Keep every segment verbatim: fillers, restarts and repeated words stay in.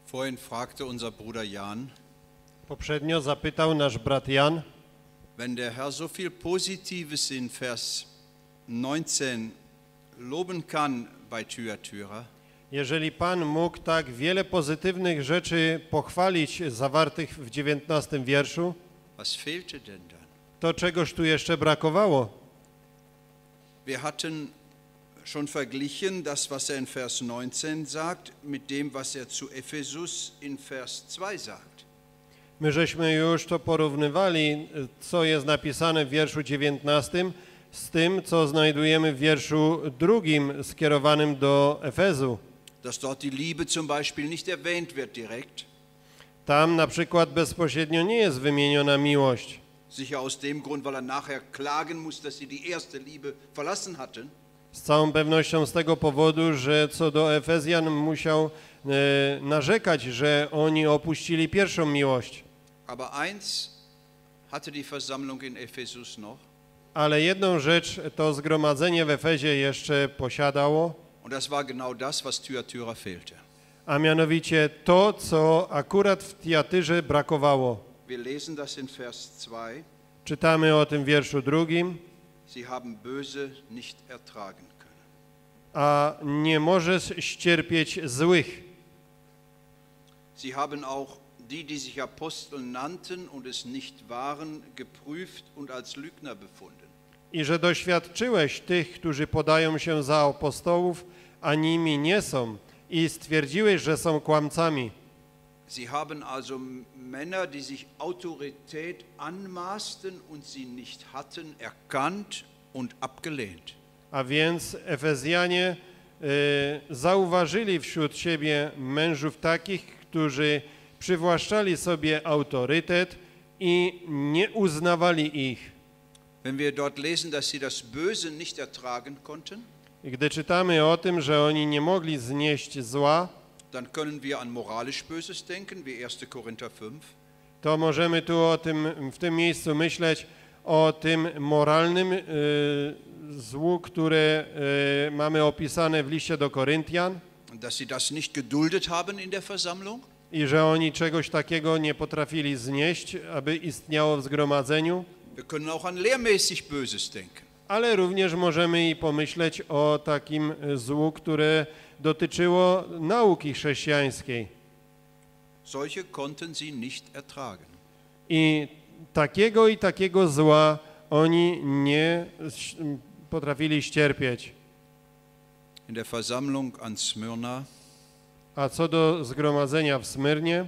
Vorhin fragte unser Bruder Jan, Poprzednio zapytał nasz brat Jan, wenn der Herr so viel Positives in Vers neunzehn loben kann bei Thyatira, jeżeli Pan mógł tak wiele pozytywnych rzeczy pochwalić zawartych w dziewiętnastym wierszu, was fehlte denn dann? to czegoż tu jeszcze brakowało? Wir hatten schon verglichen das, was er in Vers neunzehn sagt, mit dem, was er zu Ephesus in Vers zwei sagt. My żeśmy już to porównywali, co jest napisane w wierszu dziewiętnastym, z tym, co znajdujemy w wierszu drugim skierowanym do Efezu. Dass dort die Liebe zum Beispiel nicht erwähnt wird direkt. Tam na przykład bezpośrednio nie jest wymieniona miłość. Sicher aus dem Grund, weil er nachher klagen muss, dass sie die erste Liebe verlassen hatten. Z całą pewnością z tego powodu, że co do Efezjan musiał e, narzekać, że oni opuścili pierwszą miłość. Aber eins hatte die Versammlung in Ephesus noch. Ale jedną rzecz to zgromadzenie w Efezie jeszcze posiadało, Und das war genau das, was Thyatira fehlte. a mianowicie to, co akurat w Tiatyrze brakowało. Wir lesen das in Vers zwei. Czytamy o tym w wierszu drugim. Sie haben böse nicht ertragen können. A nie możesz ścierpieć złych. Sie haben auch die, die sich Apostel nannten und es nicht waren, geprüft und als Lügner befunden. I że doświadczyłeś tych, którzy podają się za apostołów, a nimi nie są, i stwierdziłeś, że są kłamcami. Sie haben also Männer, die sich Autorität anmaßten und sie nicht hatten, erkannt und abgelehnt. A więc Efezjanie y, zauważyli wśród siebie mężów takich, którzy przywłaszczali sobie autorytet i nie uznawali ich. Wenn wir dort lesen, dass sie das Böse nicht ertragen konnten, I gdy czytamy o tym, że oni nie mogli znieść zła, dann können wir an moralisch Böses denken, wie erster Korinther fünf. to możemy tu o tym, w tym miejscu myśleć o tym moralnym y, złu, które y, mamy opisane w liście do Koryntian, Dass sie das nicht geduldet haben in der Versammlung. i że oni czegoś takiego nie potrafili znieść, aby istniało w zgromadzeniu, Wir können auch an lehrmäßig Böses denken. ale również możemy i pomyśleć o takim złu, które dotyczyło nauki chrześcijańskiej. Solche konnten sie nicht ertragen. I takiego i takiego zła oni nie potrafili ścierpieć. In der Versammlung an Smyrna A co do zgromadzenia w Smyrnie,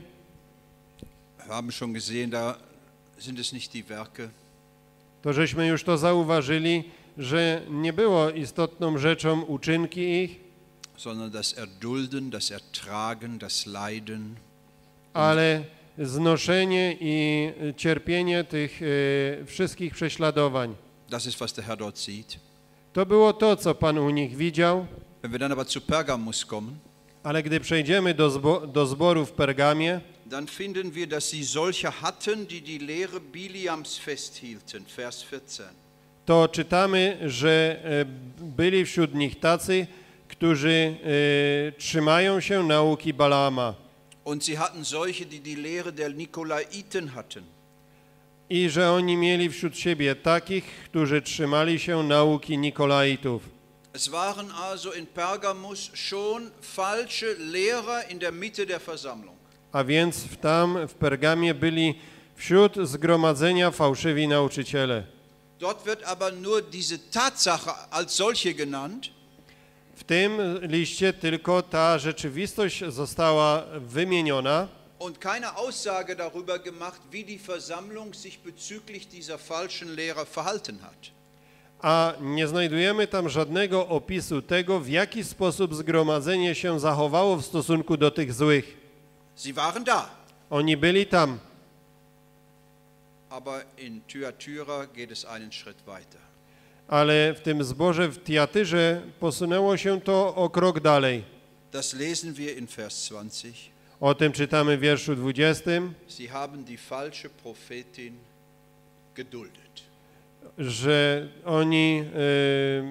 haben schon gesehen, da sind es nicht die Werke, to żeśmy już to zauważyli, że nie było istotną rzeczą uczynki ich, sondern das Erdulden, das Ertragen, das Leiden. ale znoszenie i cierpienie tych e, wszystkich prześladowań. Das ist, was der Herr dort sieht. To było to, co Pan u nich widział, Wenn wir dann aber zu Pergamus kommen, ale gdy przejdziemy do, zbo do zboru w Pergamie, dann finden wir, dass sie solche hatten, die die Lehre Biliams festhielten. Vers vierzehn. to czytamy, że e, byli wśród nich tacy, którzy e, trzymają się nauki Balaama. Und sie hatten solche, die die Lehre der Nikolaiten hatten. I że oni mieli wśród siebie takich, którzy trzymali się nauki Nikolaitów. Es waren also in Pergamus schon falsche Lehrer in der Mitte der Versammlung. A więc w tam w Pergamie byli wśród zgromadzenia fałszywi nauczyciele. Dort wird aber nur diese Tatsache als solche genannt. W tym liście tylko ta rzeczywistość została wymieniona Und keine Aussage darüber gemacht, wie die Versammlung sich bezüglich dieser falschen Lehrer verhalten hat. a nie znajdujemy tam żadnego opisu tego, w jaki sposób zgromadzenie się zachowało w stosunku do tych złych. Sie waren da. Oni byli tam, Aber in Thyatira geht es einen Schritt weiter. ale w tym zborze w Tiatyrze posunęło się to o krok dalej. Das lesen wir in Vers zwanzig. O tym czytamy w wierszu dwudziestym, Sie haben die falsche Prophetin geduldet. że oni e,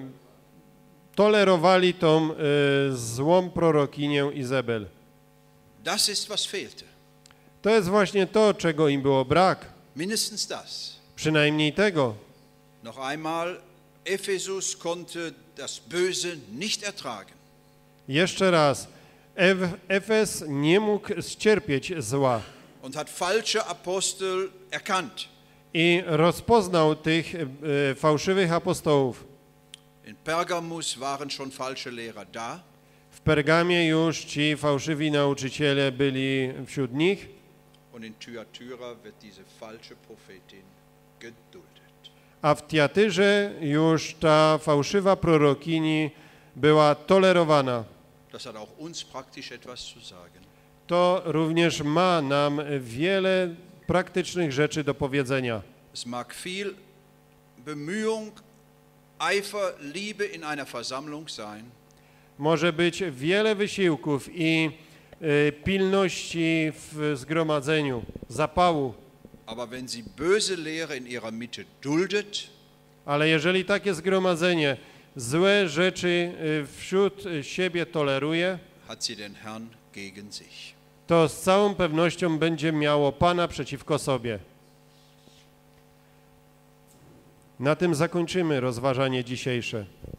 tolerowali tą e, złą prorokinię Izabel. Das ist, was fehlte. To jest właśnie to, czego im było brak. Mindestens das. Przynajmniej tego. Noch einmal, Ephesus konnte das Böse nicht ertragen. Jeszcze raz. Ef- Efes nie mógł ścierpieć zła Und hat falsche Apostel erkannt. i rozpoznał tych e, fałszywych apostołów. In Pergamus waren schon falsche Lehrer da. W Pergamie już ci fałszywi nauczyciele byli wśród nich, Und in Thyatira wird diese falsche Prophetin geduldet. a w Tiatyrze już ta fałszywa prorokini była tolerowana. Das hat auch uns praktisch etwas zu sagen. To również ma nam wiele praktycznych rzeczy do powiedzenia. Es mag viel Bemühung, Eifer, Liebe in einer Versammlung sein, Może być wiele wysiłków i y, pilności w zgromadzeniu, zapału, aber wenn sie böse Lehre in ihrer Mitte duldet, ale jeżeli takie zgromadzenie złe rzeczy y, wśród siebie toleruje, hat sie den Herrn gegen sich. to z całą pewnością będzie miało Pana przeciwko sobie. Na tym zakończymy rozważanie dzisiejsze.